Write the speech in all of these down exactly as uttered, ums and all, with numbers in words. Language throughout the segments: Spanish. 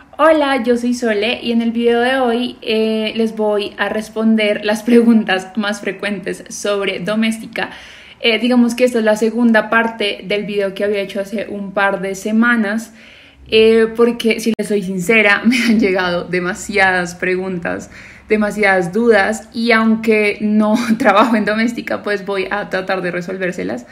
Hola, yo soy Sole y en el video de hoy eh, les voy a responder las preguntas más frecuentes sobre doméstica. Eh, digamos que esta es la segunda parte del video que había hecho hace un par de semanas, eh, porque si les soy sincera, me han llegado demasiadas preguntas, demasiadas dudas, y aunque no trabajo en doméstica, pues voy a tratar de resolvérselas.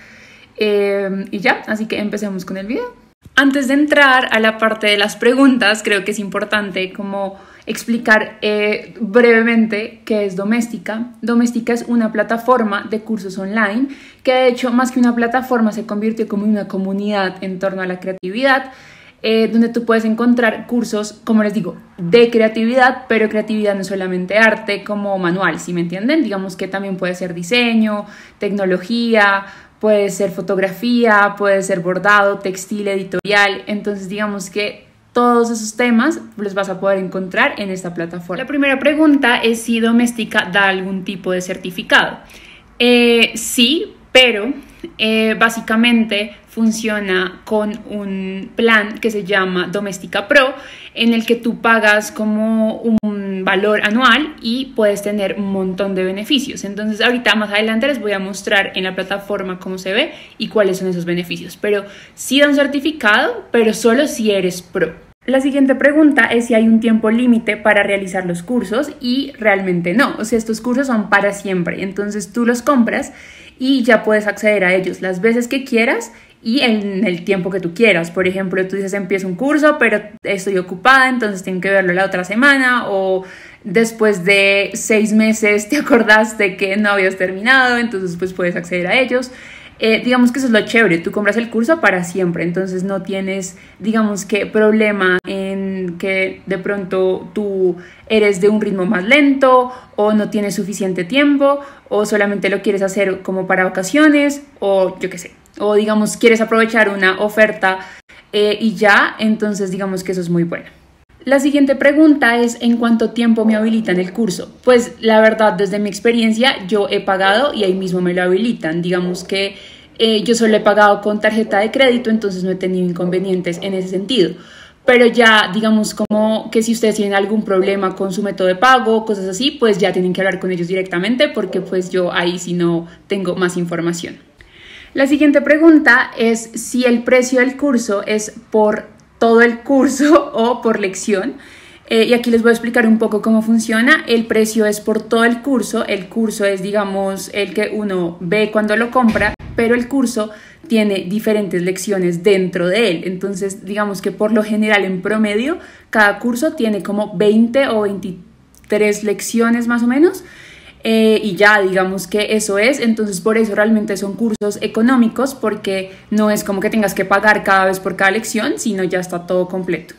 Eh, y ya, así que empecemos con el video. Antes de entrar a la parte de las preguntas, creo que es importante como explicar eh, brevemente qué es Doméstica. Doméstica es una plataforma de cursos online que, de hecho, más que una plataforma, se convirtió como en una comunidad en torno a la creatividad, eh, donde tú puedes encontrar cursos, como les digo, de creatividad, pero creatividad no solamente arte, como manual, ¿sí me entienden? Digamos que también puede ser diseño, tecnología, puede ser fotografía, puede ser bordado, textil, editorial. Entonces digamos que todos esos temas los vas a poder encontrar en esta plataforma. La primera pregunta es si Doméstica da algún tipo de certificado. Eh, sí, pero eh, básicamente funciona con un plan que se llama Doméstica Pro, en el que tú pagas como un valor anual y puedes tener un montón de beneficios. Entonces ahorita más adelante les voy a mostrar en la plataforma cómo se ve y cuáles son esos beneficios, pero sí da un certificado, pero solo si eres pro. La siguiente pregunta es si hay un tiempo límite para realizar los cursos, y realmente no. O sea, estos cursos son para siempre, entonces tú los compras y ya puedes acceder a ellos las veces que quieras y en el tiempo que tú quieras. Por ejemplo, tú dices, empiezo un curso, pero estoy ocupada, entonces tengo que verlo la otra semana, o después de seis meses te acordaste que no habías terminado, entonces pues puedes acceder a ellos. Eh, digamos que eso es lo chévere, tú compras el curso para siempre, entonces no tienes, digamos que, problema en que de pronto tú eres de un ritmo más lento o no tienes suficiente tiempo o solamente lo quieres hacer como para vacaciones o yo qué sé, o digamos quieres aprovechar una oferta eh, y ya, entonces digamos que eso es muy bueno. La siguiente pregunta es ¿en cuánto tiempo me habilitan el curso? Pues la verdad, desde mi experiencia, yo he pagado y ahí mismo me lo habilitan. Digamos que eh, yo solo he pagado con tarjeta de crédito, entonces no he tenido inconvenientes en ese sentido. Pero ya, digamos, como que si ustedes tienen algún problema con su método de pago, cosas así, pues ya tienen que hablar con ellos directamente, porque pues yo ahí sí no tengo más información. La siguiente pregunta es si el precio del curso es por todo el curso o por lección. Eh, y aquí les voy a explicar un poco cómo funciona. El precio es por todo el curso. El curso es, digamos, el que uno ve cuando lo compra, pero el curso tiene diferentes lecciones dentro de él. Entonces, digamos que por lo general, en promedio, cada curso tiene como veinte o veintitrés lecciones más o menos. Eh, y ya, digamos que eso es, entonces por eso realmente son cursos económicos, porque no es como que tengas que pagar cada vez por cada lección, sino ya está todo completo.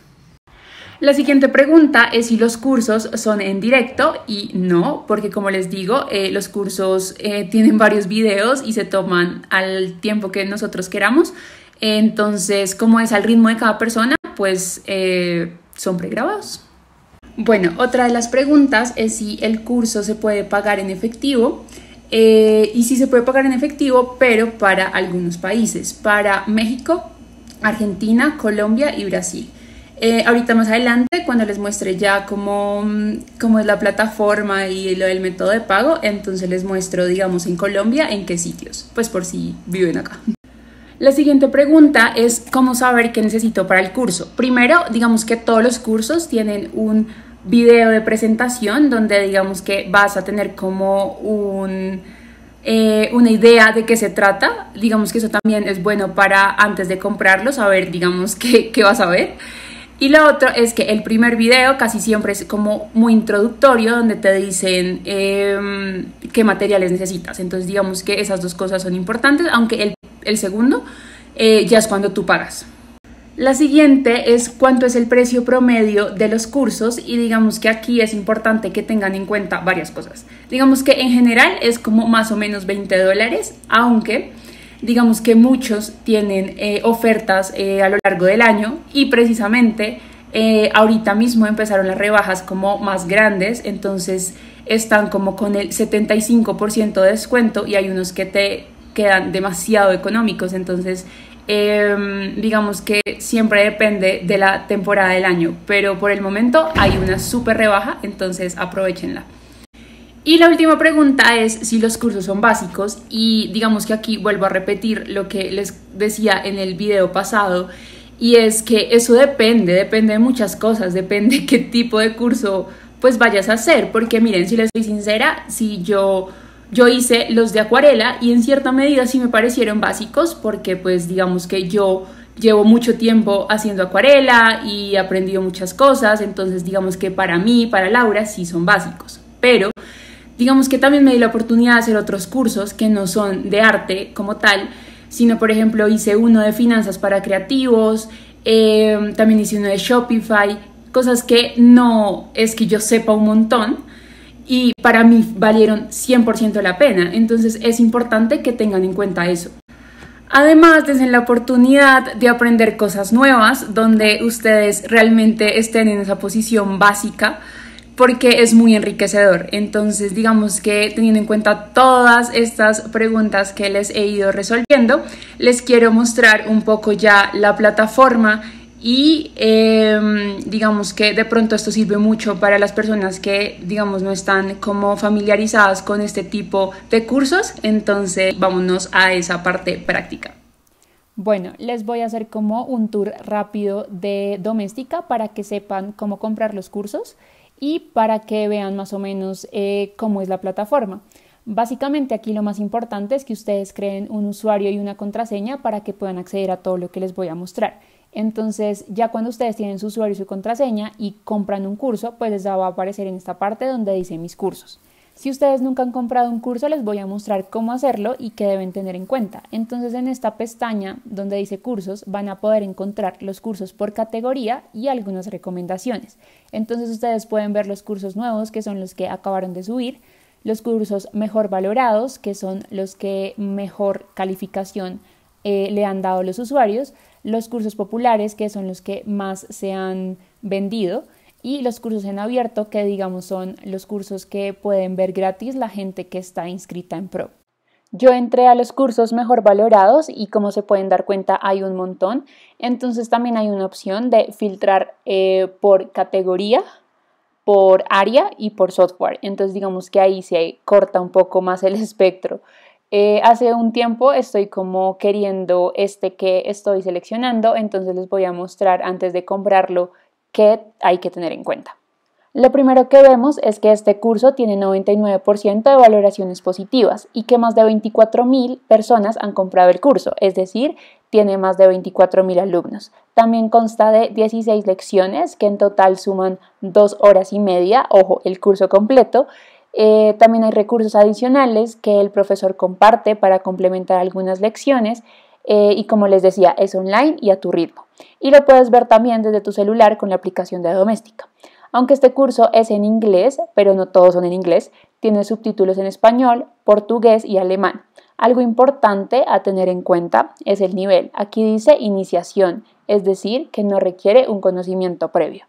La siguiente pregunta es si los cursos son en directo, y no, porque como les digo, eh, los cursos eh, tienen varios videos y se toman al tiempo que nosotros queramos, entonces como es al ritmo de cada persona, pues eh, son pregrabados. Bueno, otra de las preguntas es si el curso se puede pagar en efectivo, eh, y si se puede pagar en efectivo, pero para algunos países, para México, Argentina, Colombia y Brasil. Eh, ahorita más adelante, cuando les muestre ya cómo, cómo es la plataforma y lo del método de pago, entonces les muestro, digamos, en Colombia, en qué sitios, pues por si viven acá. La siguiente pregunta es ¿cómo saber qué necesito para el curso? Primero, digamos que todos los cursos tienen un video de presentación donde digamos que vas a tener como un, eh, una idea de qué se trata. Digamos que eso también es bueno para antes de comprarlo, saber digamos qué, qué vas a ver. Y lo otro es que el primer video casi siempre es como muy introductorio, donde te dicen eh, qué materiales necesitas. Entonces digamos que esas dos cosas son importantes, aunque el, el segundo eh, ya es cuando tú pagas. La siguiente es cuánto es el precio promedio de los cursos, y digamos que aquí es importante que tengan en cuenta varias cosas. Digamos que en general es como más o menos veinte dólares, aunque digamos que muchos tienen eh, ofertas eh, a lo largo del año, y precisamente eh, ahorita mismo empezaron las rebajas como más grandes, entonces están como con el setenta y cinco por ciento de descuento y hay unos que te quedan demasiado económicos, entonces eh, digamos que siempre depende de la temporada del año, pero por el momento hay una súper rebaja, entonces aprovechenla. Y la última pregunta es si los cursos son básicos, y digamos que aquí vuelvo a repetir lo que les decía en el video pasado, y es que eso depende, depende de muchas cosas, depende qué tipo de curso pues vayas a hacer, porque miren, si les soy sincera, si yo... Yo hice los de acuarela y en cierta medida sí me parecieron básicos porque pues digamos que yo llevo mucho tiempo haciendo acuarela y he aprendido muchas cosas, entonces digamos que para mí, para Laura, sí son básicos. Pero digamos que también me di la oportunidad de hacer otros cursos que no son de arte como tal, sino por ejemplo hice uno de finanzas para creativos, eh, también hice uno de Shopify, cosas que no es que yo sepa un montón, y para mí valieron cien por ciento la pena, entonces es importante que tengan en cuenta eso. Además, dense la oportunidad de aprender cosas nuevas donde ustedes realmente estén en esa posición básica, porque es muy enriquecedor. Entonces, digamos que teniendo en cuenta todas estas preguntas que les he ido resolviendo, les quiero mostrar un poco ya la plataforma. Y eh, digamos que de pronto esto sirve mucho para las personas que digamos no están como familiarizadas con este tipo de cursos, entonces vámonos a esa parte práctica. Bueno, les voy a hacer como un tour rápido de Doméstica para que sepan cómo comprar los cursos y para que vean más o menos eh, cómo es la plataforma. Básicamente aquí lo más importante es que ustedes creen un usuario y una contraseña para que puedan acceder a todo lo que les voy a mostrar. Entonces ya cuando ustedes tienen su usuario y su contraseña y compran un curso, pues les va a aparecer en esta parte donde dice mis cursos. Si ustedes nunca han comprado un curso, les voy a mostrar cómo hacerlo y qué deben tener en cuenta. Entonces en esta pestaña donde dice cursos van a poder encontrar los cursos por categoría y algunas recomendaciones. Entonces ustedes pueden ver los cursos nuevos, que son los que acabaron de subir, los cursos mejor valorados, que son los que mejor calificación eh, le han dado los usuarios, los cursos populares, que son los que más se han vendido, y los cursos en abierto, que digamos son los cursos que pueden ver gratis la gente que está inscrita en Pro. Yo entré a los cursos mejor valorados y como se pueden dar cuenta hay un montón, entonces también hay una opción de filtrar eh, por categoría, por área y por software, entonces digamos que ahí se corta un poco más el espectro. Eh, hace un tiempo estoy como queriendo este que estoy seleccionando, entonces les voy a mostrar antes de comprarlo qué hay que tener en cuenta. Lo primero que vemos es que este curso tiene noventa y nueve por ciento de valoraciones positivas y que más de veinticuatro mil personas han comprado el curso, es decir, tiene más de veinticuatro mil alumnos. También consta de dieciséis lecciones que en total suman dos horas y media, ojo, el curso completo. Eh, también hay recursos adicionales que el profesor comparte para complementar algunas lecciones eh, y como les decía es online y a tu ritmo y lo puedes ver también desde tu celular con la aplicación de Doméstica. Aunque este curso es en inglés, pero no todos son en inglés, tiene subtítulos en español, portugués y alemán. Algo importante a tener en cuenta es el nivel. Aquí dice iniciación, es decir, que no requiere un conocimiento previo.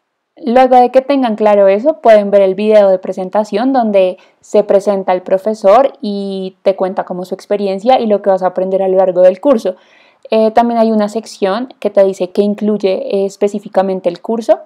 Luego de que tengan claro eso, pueden ver el video de presentación donde se presenta el profesor y te cuenta como su experiencia y lo que vas a aprender a lo largo del curso. Eh, también hay una sección que te dice qué incluye eh, específicamente el curso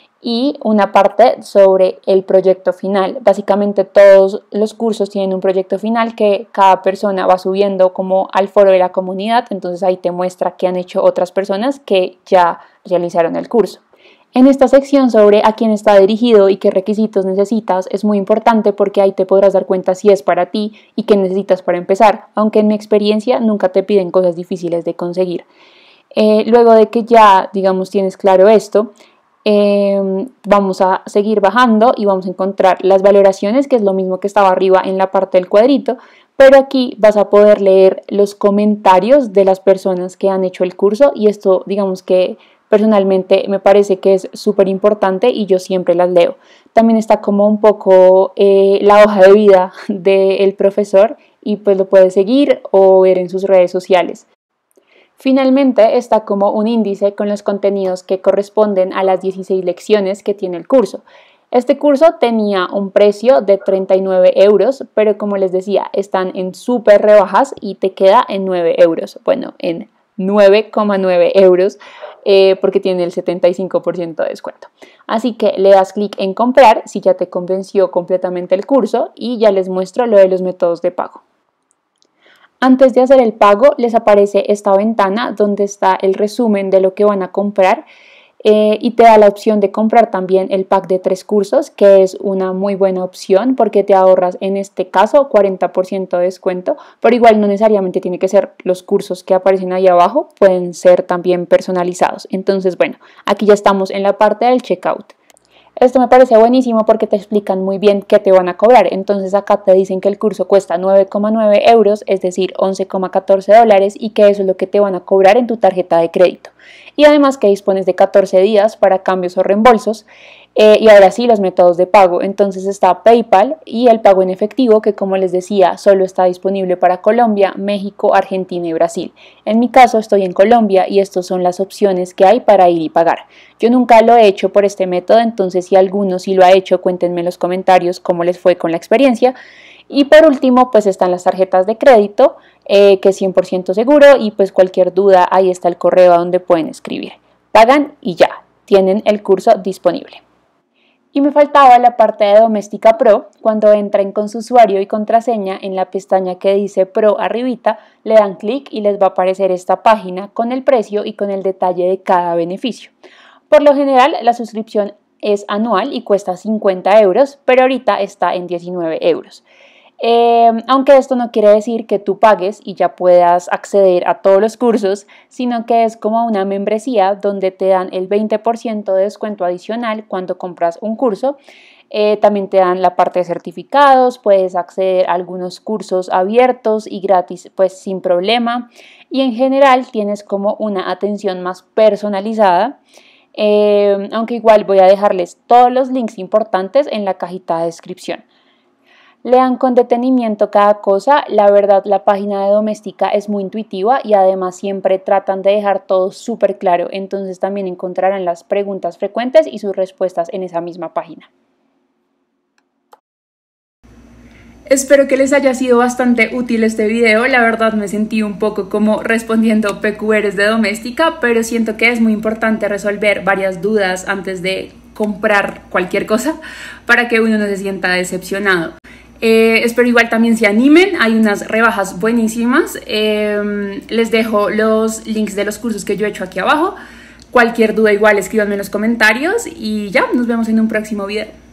y una parte sobre el proyecto final. Básicamente todos los cursos tienen un proyecto final que cada persona va subiendo como al foro de la comunidad, entonces ahí te muestra qué han hecho otras personas que ya realizaron el curso. En esta sección sobre a quién está dirigido y qué requisitos necesitas es muy importante porque ahí te podrás dar cuenta si es para ti y qué necesitas para empezar, aunque en mi experiencia nunca te piden cosas difíciles de conseguir. Eh, luego de que ya, digamos, tienes claro esto, eh, vamos a seguir bajando y vamos a encontrar las valoraciones, que es lo mismo que estaba arriba en la parte del cuadrito, pero aquí vas a poder leer los comentarios de las personas que han hecho el curso y esto, digamos que personalmente me parece que es súper importante y yo siempre las leo. También está como un poco eh, la hoja de vida del profesor y pues lo puedes seguir o ver en sus redes sociales. Finalmente está como un índice con los contenidos que corresponden a las dieciséis lecciones que tiene el curso. Este curso tenía un precio de treinta y nueve euros, pero como les decía, están en súper rebajas y te queda en nueve euros, bueno, en nueve coma nueve euros eh, porque tiene el setenta y cinco por ciento de descuento. Así que le das clic en comprar si ya te convenció completamente el curso y ya les muestro lo de los métodos de pago. Antes de hacer el pago les aparece esta ventana donde está el resumen de lo que van a comprar eh, y te da la opción de comprar también el pack de tres cursos, que es una muy buena opción porque te ahorras en este caso cuarenta por ciento de descuento, pero igual no necesariamente tiene que ser los cursos que aparecen ahí abajo, pueden ser también personalizados. Entonces bueno, aquí ya estamos en la parte del checkout. Esto me parece buenísimo porque te explican muy bien qué te van a cobrar. Entonces acá te dicen que el curso cuesta nueve coma nueve euros, es decir, once coma catorce dólares, y que eso es lo que te van a cobrar en tu tarjeta de crédito. Y además que dispones de catorce días para cambios o reembolsos. Eh, y ahora sí, los métodos de pago. Entonces está PayPal y el pago en efectivo, que como les decía, solo está disponible para Colombia, México, Argentina y Brasil. En mi caso estoy en Colombia y estas son las opciones que hay para ir y pagar. Yo nunca lo he hecho por este método, entonces si alguno sí lo ha hecho, cuéntenme en los comentarios cómo les fue con la experiencia. Y por último, pues están las tarjetas de crédito, eh, que es cien por ciento seguro, y pues cualquier duda, ahí está el correo a donde pueden escribir. Pagan y ya, tienen el curso disponible. Y me faltaba la parte de Doméstica Pro. Cuando entren con su usuario y contraseña, en la pestaña que dice Pro arribita, le dan clic y les va a aparecer esta página con el precio y con el detalle de cada beneficio. Por lo general, la suscripción es anual y cuesta cincuenta euros, pero ahorita está en diecinueve euros. Eh, aunque esto no quiere decir que tú pagues y ya puedas acceder a todos los cursos, sino que es como una membresía donde te dan el veinte por ciento de descuento adicional cuando compras un curso. Eh, también te dan la parte de certificados, puedes acceder a algunos cursos abiertos y gratis pues sin problema, y en general tienes como una atención más personalizada. Eh, aunque igual voy a dejarles todos los links importantes en la cajita de descripción. Lean con detenimiento cada cosa. La verdad, la página de Doméstica es muy intuitiva y además siempre tratan de dejar todo súper claro, entonces también encontrarán las preguntas frecuentes y sus respuestas en esa misma página. Espero que les haya sido bastante útil este video. La verdad me sentí un poco como respondiendo P Q Rs de Doméstica, pero siento que es muy importante resolver varias dudas antes de comprar cualquier cosa para que uno no se sienta decepcionado. Eh, espero igual también se animen, hay unas rebajas buenísimas. Eh, les dejo los links de los cursos que yo he hecho aquí abajo. Cualquier duda igual escríbanme en los comentarios y ya, nos vemos en un próximo video.